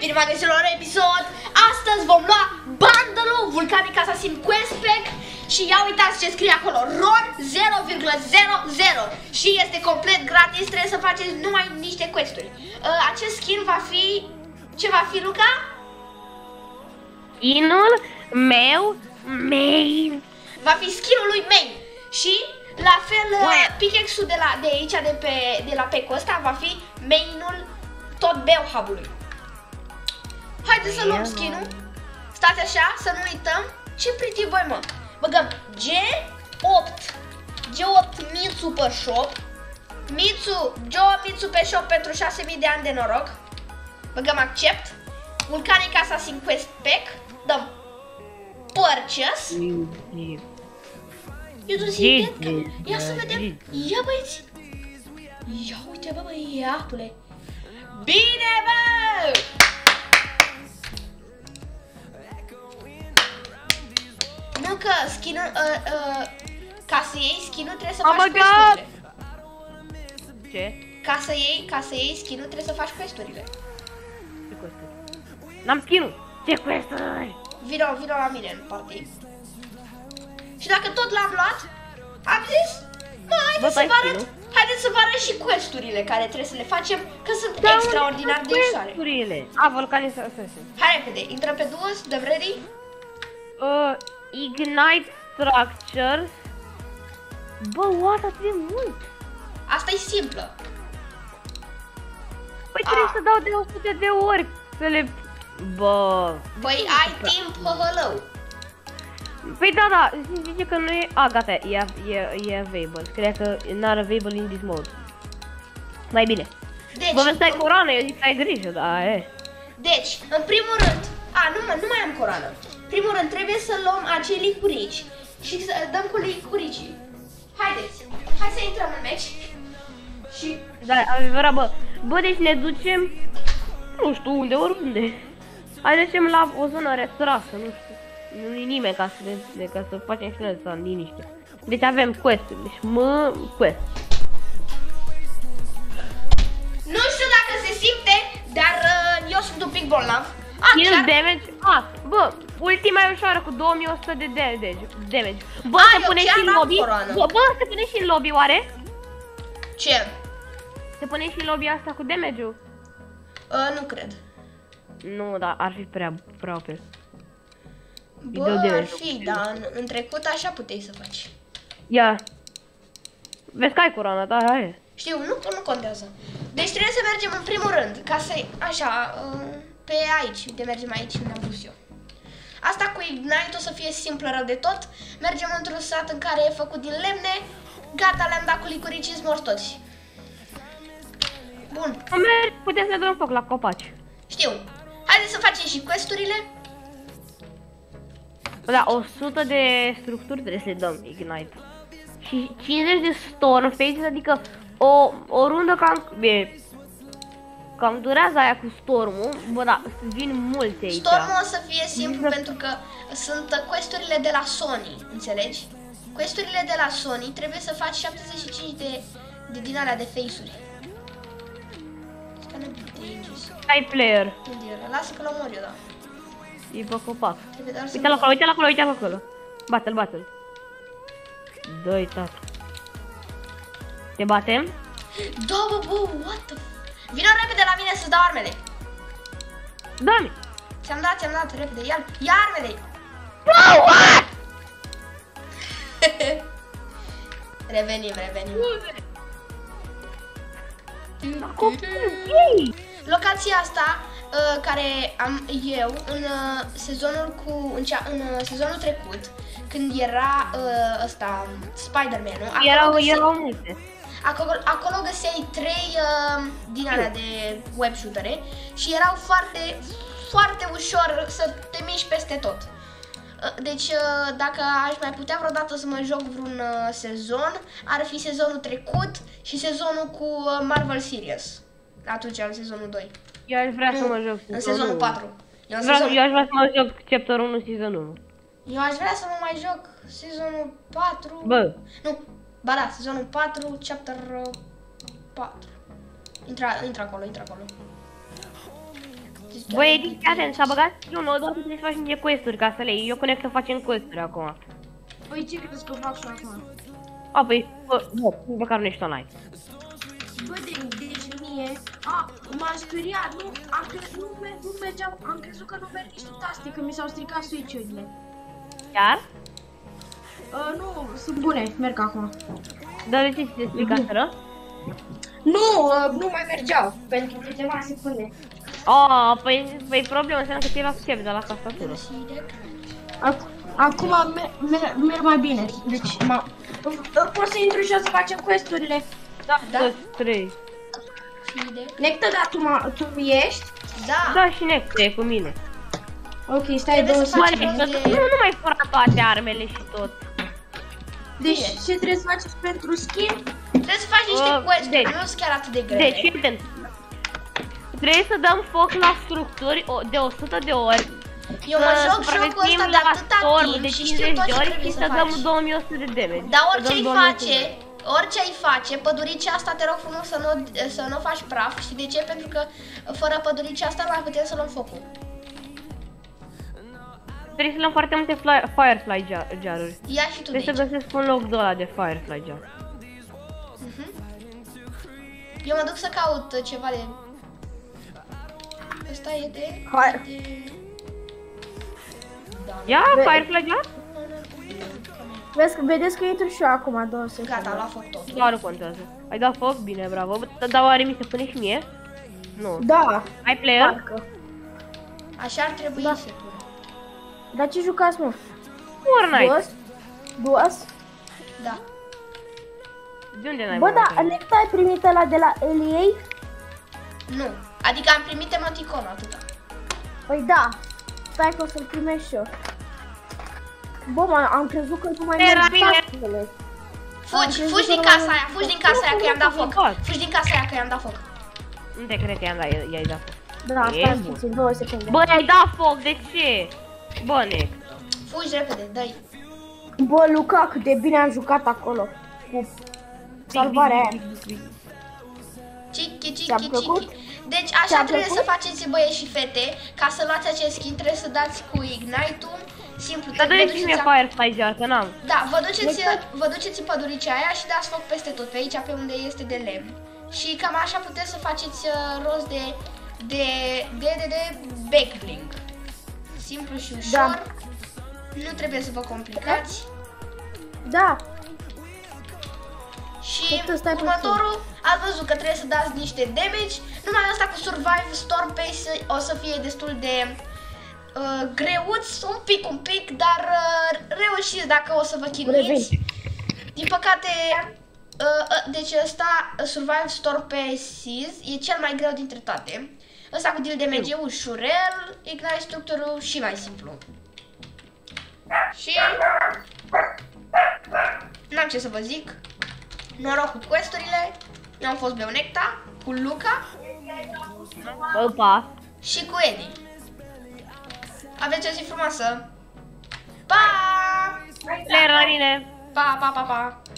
bine v-am găsit la un episod. Astăzi vom lua bundle-ul Vulcanic Assassin Quest Pack. Și ia uitați ce scrie acolo, RON 0,00. Și este complet gratis, trebuie să faceți numai niște questuri. Acest skin va fi... Ce va fi, Luca? Skinul meu main. Va fi skinul lui main. Și la fel pickaxe-ul de aici, de la pecul ăsta, va fi mainul tot Bellhub-ului. Haideți să luăm skin-ul. Stați așa, să nu uităm. Ce pretty boy, mă. Băgăm G8 Mitsu pe shop. Joe Mitsu pe shop pentru 6000 de ani de noroc. Băgăm accept. Vulcanic Assassin Quest Pack. Dăm purchase. Eu tu zic, ia să vedem. Ia, băieți. Ia uite, bă, băiatule. Bine, bă! Nu că skin-ul, ca să iei skin-ul trebuie să faci quest-urile. Ce? Ca să iei skin-ul trebuie să faci quest-urile. Ce quest-uri? N-am skin-ul. Ce quest-uri? Vino la mine în party. Și dacă tot l-am luat, am zis, mă, haideți să vă arăt și quest-urile care trebuie să le facem, că sunt extraordinar de ușoare. Vulcanic Assassin. Hai repede, intrăm pe duos, dăm ready. Ignite Structures. Bă, what, atât de mult. Asta e simplă. Păi trebuie să dau de 100 de ori să le... Bă... Băi, ai timp, hăhălău. Păi da, zice că nu e... A, gata, e available. Cred că n-are available in this mode. Mai bine. Deci... Bă, vezi, ai coroană, eu zic că ai grijă, da, e. Deci, în primul rând... nu mai am coroană. În primul rând, trebuie să luăm acei licurici și să dăm cu licuricii. Haideți, hai să intrăm în match. Și... Da, adevărat, bă. Bă, deci ne ducem... Nu știu unde, oriunde. Hai ducem la o zonă retrasă, nu știu. Nu-i nimeni ca să facem și noi să am liniște. Deci avem quest-uri, deci quest. Nu știu dacă se simte, dar eu sunt un pic bolnav. Kill damage? Bă, ultima e ușoară cu 2100 de damage. Bă, se pune și în lobby? Bă, se pune și în lobby, oare? Ce? Se pune și în lobby asta cu damage-ul? Nu cred. Nu, dar ar fi prea OP. Bă, ar fi, dar în trecut așa puteai să faci. Ia. Vezi că ai coroana, da, hai. Știu, nu contează. Deci trebuie să mergem în primul rând, ca să, așa, pe aici, uite, mergem aici unde am pus eu. Asta cu Ignite o să fie simplă rău de tot. Mergem într-un sat în care e făcut din lemne. Gata, le-am dat cu licuricii, morți toți. Bun. Putem să dăm foc la copaci. Știu. Haideți să facem și quest-urile. Da, 100 de structuri trebuie să le dăm Ignite. Și 50 de Storm Phases, adică o rundă cam durează aia cu Stormul. Bă, da, vin multe aici. Stormul o să fie simplu pentru că sunt quest-urile de la Sony, înțelegi? Quest-urile de la Sony trebuie să faci 75 de din alea de face-uri. Ai player. Lasă că l-omor eu, da. E pe copac. Uite-l acolo. Bate-l. Dă-i, tata. Te batem? Da, bă, what the... Vino repede la mine să-ți dau armele. Da-mi. Ți-am dat, repede, ia armele. Wow, what? Revenim. Locația asta care am eu în sezonul trecut, când era ăsta Spider-Man-ul, erau multe. Acolo găseai 3 din alea de web shootere și erau foarte, foarte ușor să te miști peste tot. Deci dacă aș mai putea vreodată să mă joc vreun sezon, ar fi sezonul trecut și sezonul cu Marvel Series. Atunci, în sezonul 2. Eu aș vrea să mă joc în sezonul 4. Eu aș vrea să mă joc chapter 1, sezonul 1. Eu aș vrea să mă mai joc sezonul 4. Bă. Nu, ba da, sezonul 4, chapter 4. Intră acolo. Băi, Edi, fii atent, s-a băgat eu nou, doar că trebuie să faci niște quest-uri ca să le iei. Eu cred că facem quest-uri acum. Păi ce crezi că fac și acum? A, păi, bă, măcar nu ești online. Bă, deci mie, m-am speriat, nu mergeam, am crezut că nu merg niște taste, că mi s-au stricat switch-urile. Iar? Nu, sunt bune, merg acum. Dar de ce ți se stricaseră? Nu mai mergeau, pentru câteva secunde. Păi problema înseamnă că ți-e la save de la tastatură. Acum merg mai bine, deci pot să intru și o să facem quest-urile. Da, 3. Nectă, da, tu ești? Da. Da, și Nectă e cu mine. Ok, stai Trebuie 2 să facem secunde. Nu mai fura toate armele și tot. Deci ce trebuie să faceți pentru skin? Trebuie să faci niște quest-uri, deci, nu sunt chiar atât de grele. Deci, evident, trebuie să dăm foc la structuri de 100 de ori. Eu mă joc jocul ăsta de atâta timp de și 50 știu tot de ce ori trebuie și să să dăm faci. 2100 de damage. Dar orice ai face, păduricea asta te rog frumos să nu faci praf. Știi de ce? Pentru că fără păduricea asta nu mai putem să luăm focul. Trebuie să luăm foarte multe Firefly jar-uri. Ia și tu de Trebuie să aici. găsesc un loc de ăla de Firefly jar. Eu mă duc să caut ceva de... Ăsta e de... Hai. Da. Ia, Firefly jar? Vedeți că intru și eu acum 2 secunde. Gata, a luat foc totul. Da, nu contează. Ai dat foc? Bine, bravo. Dar oare mi se pune și mie? Nu. Da, Ai player? parcă. Așa ar trebui Da. să pune. Dar ce jucați, mă? Fortnite. Duos? Da. De unde n-ai Bă, mai da, Necta ai primit ăla de la LEA? Nu. Adică am primit emoticon atâta. Păi da. Stai că o să-l primești și eu. Bă, am crezut că nu mai Era merg bine. tastele. Fugi din casa aia, fugi din casa aia că i-am dat foc. Fac. Fugi din casa aia că i-am dat foc. Nu te cred că i-ai dat foc. Da, E stai bun. puțin, 2 secunde. Bă, i-ai dat foc, de ce? Bă, Nec. Fugi repede, dă-i. Bă, Luca, cât de bine am jucat acolo. Cu salvarea aia. Cichi, Ți-a cichi, plăcut? cichi. Deci așa Ți-a trebuie plăcut? să faceți băieți și fete. Ca să luați acest skin trebuie să dați cu Ignite-ul. Simplu, Dar vă dă-i și duceți mie Firefly jar, că n-am. Da, vă duceți în păduricea aia și dați foc peste tot, pe aici, pe unde este de lemn. Și cam așa puteți să faceți rost de backbling. Simplu și ușor. Da. Nu trebuie să vă complicați. Da, Și Cât stai următorul, ați văzut că trebuie să dați niște damage. Numai asta cu Survive Storm Pace o să fie destul de greuț, un pic, dar reușiți dacă o să vă chinuiți. Din păcate, deci ăsta, Survive Storm Paces, e cel mai greu dintre toate. Ăsta cu deal damage e ușurel, Ignite structurul și mai simplu. Și n-am ce să vă zic. Noroc cu quest-urile. Eu am fost Necta, cu Luca Bă, pa. și cu Edi. Aveți o zi frumoasă. Pa! Player la mine. Pa, pa, pa, pa!